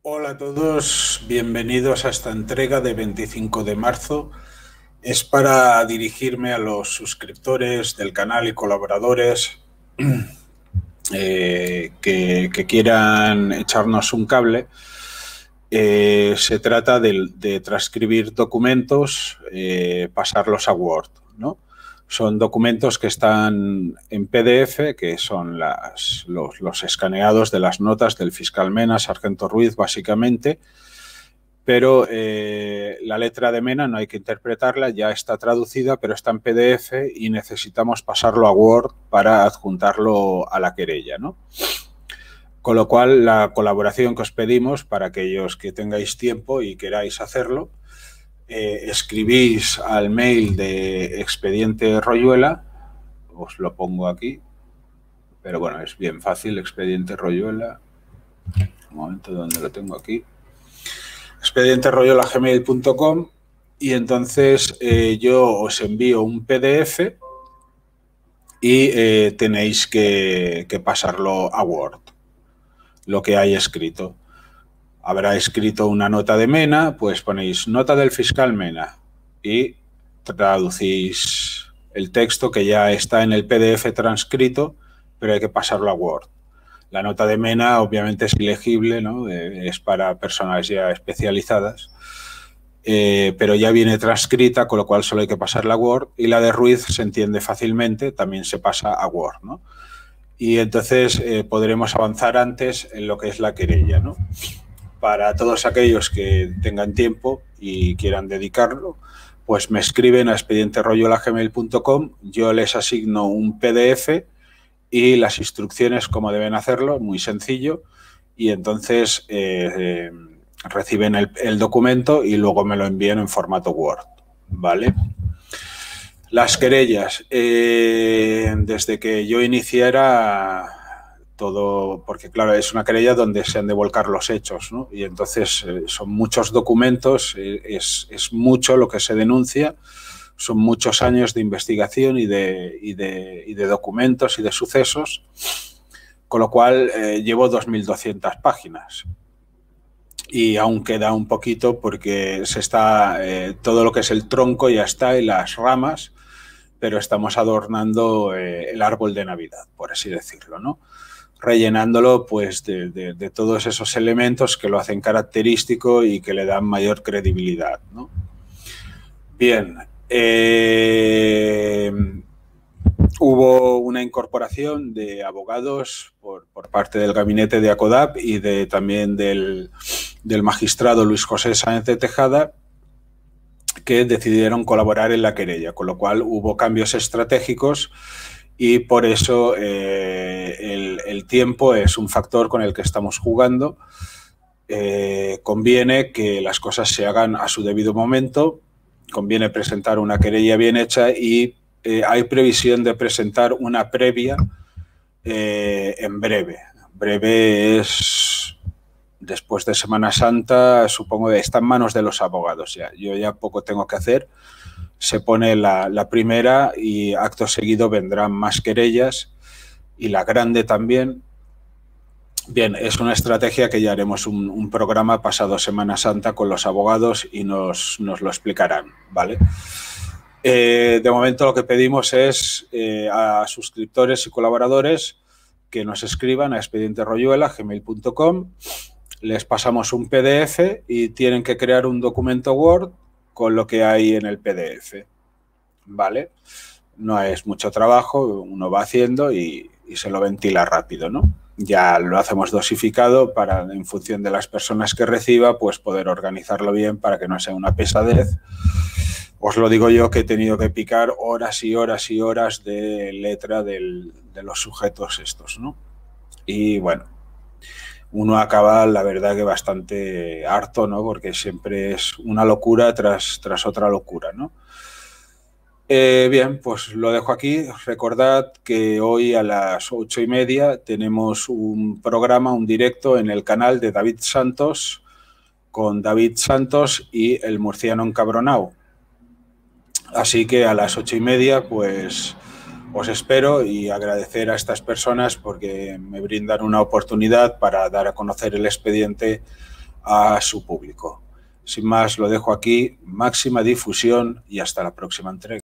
Hola a todos, bienvenidos a esta entrega de 25 de marzo. Es para dirigirme a los suscriptores del canal y colaboradores que quieran echarnos un cable. Se trata de transcribir documentos, pasarlos a Word, ¿no? Son documentos que están en PDF, que son los escaneados de las notas del fiscal Mena, Sargento Ruiz, básicamente, pero la letra de Mena no hay que interpretarla, ya está traducida, pero está en PDF y necesitamos pasarlo a Word para adjuntarlo a la querella, ¿no? Con lo cual, la colaboración que os pedimos, para aquellos que tengáis tiempo y queráis hacerlo, escribís al mail de Expediente Royuela, os lo pongo aquí, pero bueno, es bien fácil, Expediente Royuela, un momento donde lo tengo aquí, expedienteroyuela@gmail.com, y entonces yo os envío un PDF y tenéis que pasarlo a Word, lo que hay escrito. Habrá escrito una nota de Mena, pues ponéis nota del fiscal Mena y traducís el texto que ya está en el PDF transcrito, pero hay que pasarlo a Word. La nota de Mena obviamente es ilegible, ¿no? Es para personas ya especializadas, pero ya viene transcrita, con lo cual solo hay que pasarla a Word, y la de Ruiz se entiende fácilmente, también se pasa a Word, ¿no? Y entonces podremos avanzar antes en lo que es la querella, ¿no? Para todos aquellos que tengan tiempo y quieran dedicarlo, pues me escriben a expedienteroyuela@gmail.com, yo les asigno un PDF y las instrucciones cómo deben hacerlo, muy sencillo, y entonces reciben el documento y luego me lo envían en formato Word, ¿vale? Las querellas, desde que yo iniciara todo, porque claro, es una querella donde se han de volcar los hechos, ¿no? Y entonces son muchos documentos, es mucho lo que se denuncia, son muchos años de investigación y de documentos y de sucesos, con lo cual llevo 2.200 páginas. Y aún queda un poquito porque se está, todo lo que es el tronco ya está y las ramas, pero estamos adornando el árbol de Navidad, por así decirlo, ¿no? Rellenándolo pues de todos esos elementos que lo hacen característico y que le dan mayor credibilidad, ¿no? Bien, hubo una incorporación de abogados por parte del gabinete de ACODAP y también del magistrado Luis José Sáenz de Tejada, que decidieron colaborar en la querella, con lo cual hubo cambios estratégicos y por eso el tiempo es un factor con el que estamos jugando. Conviene que las cosas se hagan a su debido momento, conviene presentar una querella bien hecha y hay previsión de presentar una previa en breve. Breve es después de Semana Santa, supongo que está en manos de los abogados ya. Yo ya poco tengo que hacer. Se pone la primera y acto seguido vendrán más querellas y la grande también. Bien, es una estrategia que ya haremos un programa pasado Semana Santa con los abogados y nos lo explicarán, ¿vale? De momento lo que pedimos es a suscriptores y colaboradores que nos escriban a expedienteroyuela@gmail.com, les pasamos un PDF y tienen que crear un documento Word con lo que hay en el PDF, ¿vale? No es mucho trabajo, uno va haciendo y se lo ventila rápido, ¿no? Ya lo hacemos dosificado para, en función de las personas que reciba, pues poder organizarlo bien para que no sea una pesadez. Os lo digo yo, que he tenido que picar horas y horas y horas de letra de los sujetos estos, ¿no? Y bueno, uno acaba, la verdad, que bastante harto, ¿no? Porque siempre es una locura tras otra locura, ¿no? Bien, pues lo dejo aquí. Recordad que hoy a las 8:30 tenemos un programa, un directo en el canal de David Santos, con David Santos y el murciano encabronao. Así que a las 8:30, pues os espero, y agradecer a estas personas porque me brindan una oportunidad para dar a conocer el expediente a su público. Sin más, lo dejo aquí. Máxima difusión y hasta la próxima entrega.